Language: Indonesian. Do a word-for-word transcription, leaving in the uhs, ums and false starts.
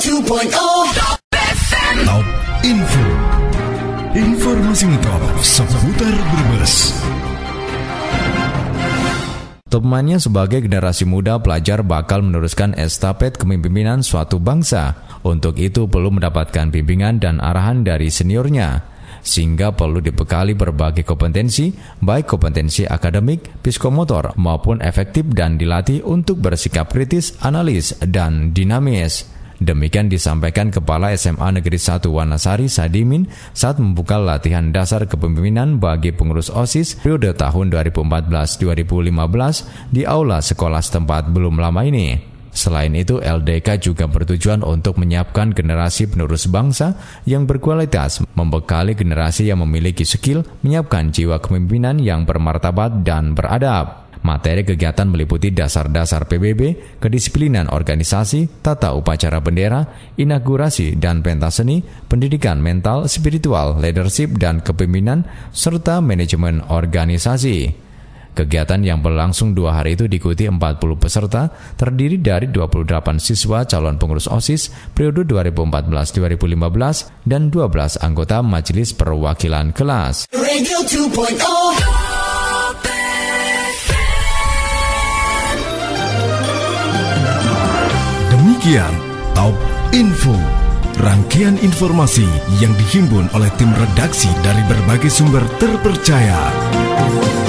dua titik nol Top Info. Informasi top seputar Brebes. Top Mania sebagai generasi muda pelajar bakal meneruskan estafet kepemimpinan suatu bangsa. Untuk itu perlu mendapatkan bimbingan dan arahan dari seniornya, sehingga perlu dibekali berbagai kompetensi, baik kompetensi akademik, psikomotor, maupun efektif dan dilatih untuk bersikap kritis, analis, dan dinamis. Demikian disampaikan Kepala S M A Negeri satu Wanasari Sadimin saat membuka latihan dasar kepemimpinan bagi pengurus OSIS periode tahun dua ribu empat belas dua ribu lima belas di aula sekolah setempat belum lama ini. Selain itu, L D K juga bertujuan untuk menyiapkan generasi penerus bangsa yang berkualitas, membekali generasi yang memiliki skill, menyiapkan jiwa kepemimpinan yang bermartabat dan beradab. Materi kegiatan meliputi dasar-dasar P B B, kedisiplinan organisasi, tata upacara bendera, inaugurasi dan pentas seni, pendidikan mental, spiritual, leadership dan kepemimpinan, serta manajemen organisasi. Kegiatan yang berlangsung dua hari itu diikuti empat puluh peserta, terdiri dari dua puluh delapan siswa calon pengurus OSIS periode dua ribu empat belas dua ribu lima belas dan dua belas anggota majelis perwakilan kelas. Radio dua titik nol Demikian Top Info, rangkaian informasi yang dihimpun oleh tim redaksi dari berbagai sumber terpercaya.